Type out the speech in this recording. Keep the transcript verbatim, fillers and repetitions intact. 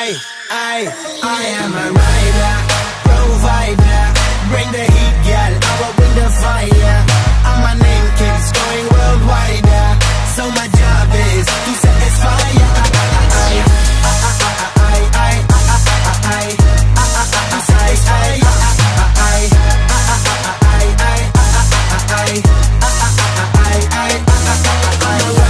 I, I, I am a rider, provider. Bring the heat, girl, I will bring the fire.